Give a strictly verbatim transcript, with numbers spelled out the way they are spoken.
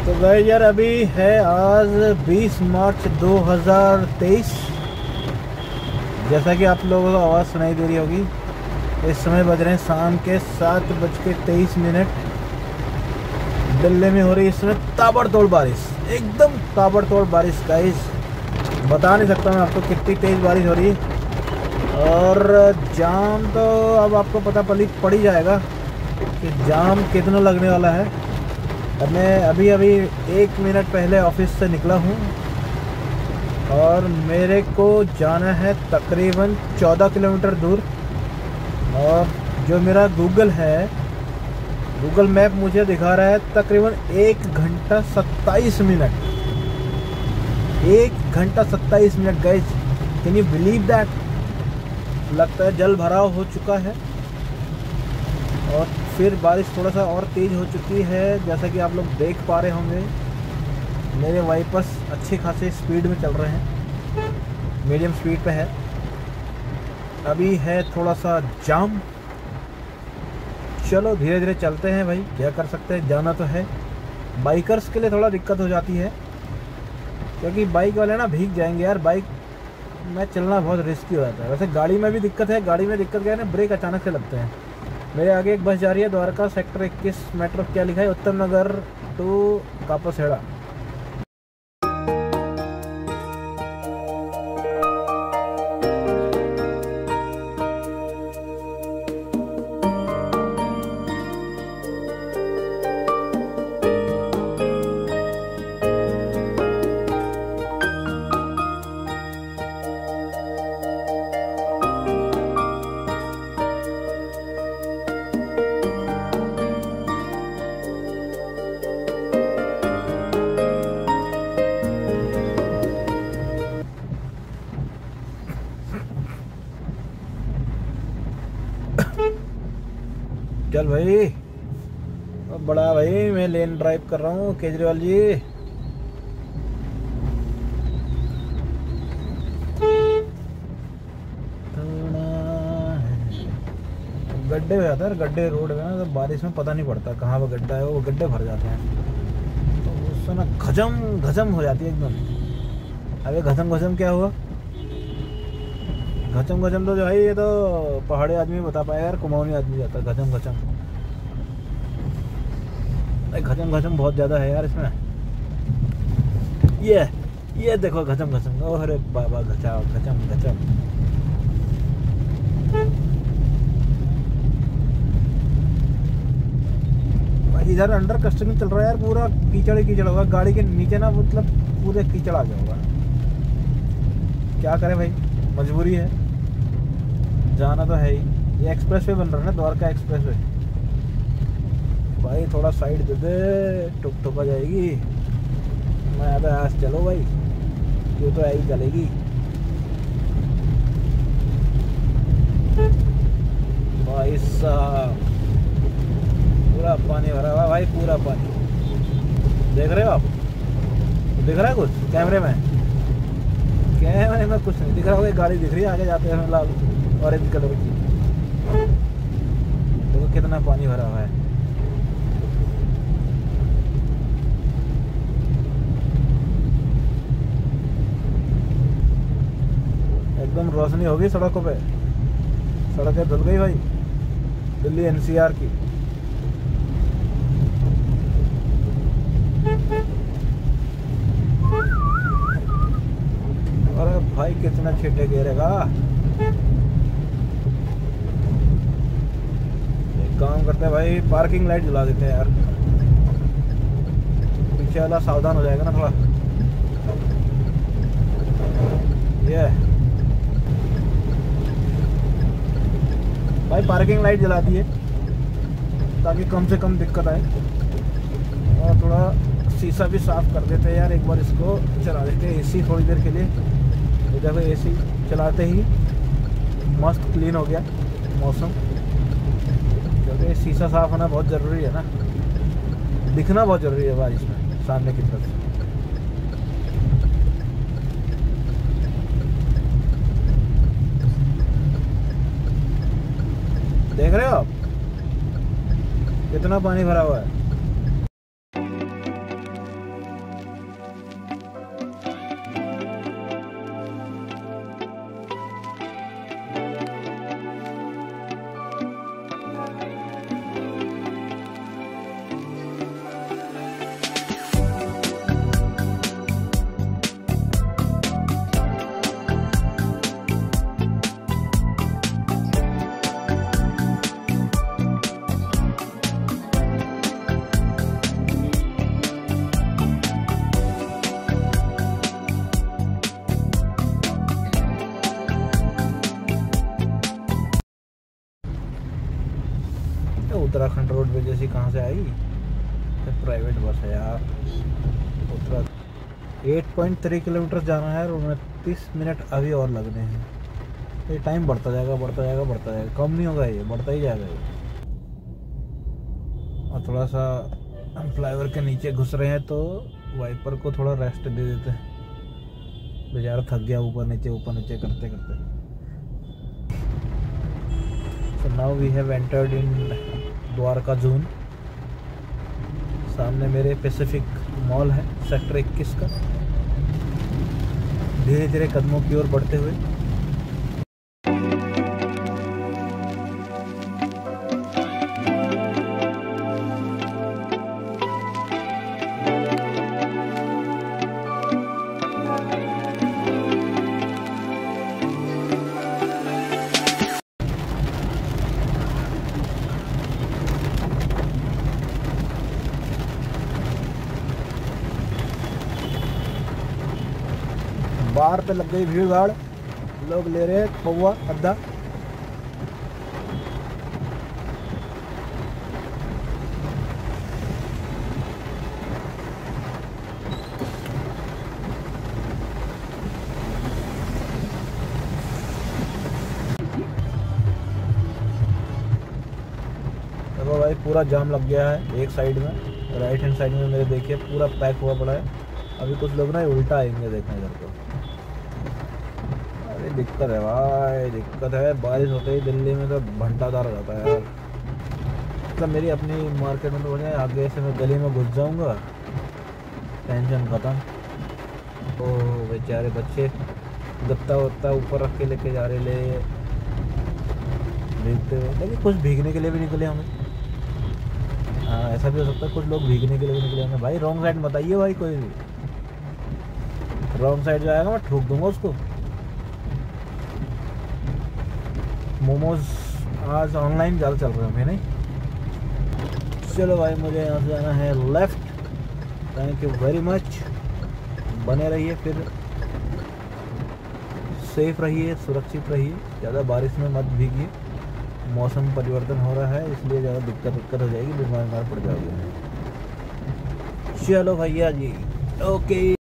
तो भाई यार अभी है आज बीस मार्च दो हज़ार तेईस। जैसा कि आप लोगों को आवाज़ सुनाई दे रही होगी, इस समय बज रहे हैं शाम के सात बज के तेईस मिनट। दिल्ली में हो रही है इस समय ताबड़तोड़ बारिश, एकदम ताबड़तोड़ बारिश गाइस। बता नहीं सकता मैं आपको कितनी तेज़ बारिश हो रही है। और जाम तो अब आपको पता पली पड़ ही जाएगा कि जाम कितना लगने वाला है। अब मैं अभी अभी एक मिनट पहले ऑफिस से निकला हूँ और मेरे को जाना है तकरीबन चौदह किलोमीटर दूर। और जो मेरा गूगल है, गूगल मैप मुझे दिखा रहा है तकरीबन एक घंटा सत्ताईस मिनट एक घंटा सत्ताईस minute guys, can you believe that. लगता है जल भराव हो चुका है और फिर बारिश थोड़ा सा और तेज़ हो चुकी है। जैसा कि आप लोग देख पा रहे होंगे, मेरे वाइपर्स अच्छे खासे स्पीड में चल रहे हैं, मीडियम स्पीड पे है। अभी है थोड़ा सा जाम। चलो धीरे धीरे चलते हैं भाई, क्या कर सकते हैं, जाना तो है। बाइकर्स के लिए थोड़ा दिक्कत हो जाती है क्योंकि बाइक वाले ना भीग जाएंगे यार। बाइक में चलना बहुत रिस्की हो जाता है। वैसे गाड़ी में भी दिक्कत है, गाड़ी में दिक्कत क्या है ना, ब्रेक अचानक से लगते हैं। मेरे आगे एक बस जा रही है द्वारका सेक्टर इक्कीस मेट्रो, क्या लिखा है, उत्तम नगर टू कापसेड़ा। चल भाई, अब बड़ा भाई मैं लेन ड्राइव कर रहा हूँ केजरीवाल जी। गड्ढे हो जाते हैं, गड्ढे रोड में ना, तो बारिश में पता नहीं पड़ता कहाँ वो गड्ढा है, वो गड्ढे भर जाते हैं तो उससे ना घजम घजम हो जाती है एकदम। अबे घजम घजम क्या हुआ? घचम घचम तो जो है ये तो पहाड़ी आदमी बता पाएगा यार, कुमाऊनी आदमी जाता है घचम घचम। घचम घचम बहुत ज़्यादा है यार इसमें। ये ये देखो घचम घचम, ओह अरे बाबा घचाओ घचम घचम। इधर अंडर कंस्ट्रक्शन चल रहा है यार, पूरा कीचड़ ही कीचड़ होगा। गाड़ी के नीचे ना मतलब पूरे कीचड़ आ गया होगा। क्या करें भाई, मजबूरी है, जाना तो है ही। ये एक्सप्रेस वे बन रहा है ना, द्वारका एक्सप्रेस वे। भाई थोड़ा साइड दे दे, टुक टुक आ जाएगी। मैं आता आज चलो भाई, क्यों तो आई चलेगी। भाई साहब पूरा पानी भरा हुआ भाई, पूरा पानी। देख रहे हो आप, दिख रहा है कुछ कैमरे में? कैमरे में कुछ नहीं दिख रहा होगा। गाड़ी दिख रही है आगे जाते हैं लाल ऑरेंज कलर की। देखो कितना पानी भरा हुआ है। एकदम रोशनी होगी सड़कों पे, सड़कें धुल गई भाई दिल्ली एनसीआर की। अरे भाई कितना छिटे गिरेगा। एक काम करते हैं भाई, पार्किंग लाइट जला देते हैं यार, पीछे वाला सावधान हो जाएगा ना थोड़ा। ये भाई पार्किंग लाइट जला दी है ताकि कम से कम दिक्कत आए। और थोड़ा शीशा भी साफ कर देते हैं यार, एक बार इसको चला देते हैं एसी थोड़ी देर के लिए। तो देखो एसी चलाते ही मस्त क्लीन हो गया मौसम, क्योंकि शीशा साफ होना बहुत ज़रूरी है ना, दिखना बहुत ज़रूरी है बारिश में सामने की तरफ। देख रहे हो आप कितना पानी भरा हुआ है। उत्तराखंड रोड पे जैसी कहाँ से आई, तो प्राइवेट बस है यार। उत्तरा आठ पॉइंट तीन किलोमीटर जाना है और उनतीस मिनट अभी और लगने हैं। ये टाइम बढ़ता जाएगा बढ़ता जाएगा बढ़ता जाएगा, कम नहीं होगा, ये बढ़ता ही जाएगा ये। और थोड़ा सा हम फ्लाईओवर के नीचे घुस रहे हैं तो वाइपर को थोड़ा रेस्ट दे देते हैं, बेचारा थक गया ऊपर नीचे ऊपर नीचे करते करते। So now we have entered in Dwarka zone. सामने मेरे पैसिफिक मॉल है सेक्टर इक्कीस का। धीरे धीरे कदमों की ओर बढ़ते हुए बाहर पे लग गई भीड़ भाड़, लोग ले रहे हैं पौवा अद्धा। देखो भाई पूरा जाम लग गया है एक साइड में, राइट हैंड साइड में मेरे देखिए पूरा पैक हुआ पड़ा है। अभी कुछ लोग ना उल्टा आएंगे देखने इधर को। अरे दिक्कत है भाई, दिक्कत है। बारिश होते ही दिल्ली में तो घंटादार हो जाता है यार। मतलब मेरी अपनी मार्केट में तो हो जाए, आगे से मैं गली में घुस जाऊंगा, टेंशन खत्म। तो बेचारे बच्चे गत्ता वत्ता ऊपर रख के लेके जा रहे ले भीगते हुए, लेकिन कुछ भीगने के लिए भी निकले हमें। हाँ ऐसा भी हो सकता है कुछ लोग भीगने के लिए भी निकले होंगे। भाई रॉन्ग साइड बताइए भाई, कोई भी रॉन्ग साइड जाएगा मैं ठोक दूंगा उसको। मोमोज आज ऑनलाइन ज़्यादा चल रहे हैं नहीं। चलो भाई मुझे यहाँ से जाना है left. Thank you very much, बने रहिए, फिर सेफ रहिए, सुरक्षित रहिए, ज़्यादा बारिश में मत भीगिए। मौसम परिवर्तन हो रहा है इसलिए ज़्यादा दिक्कत दिक्कत हो जाएगी, बीमार बीमार पड़ जाओगे। चलो भैया जी, ओके।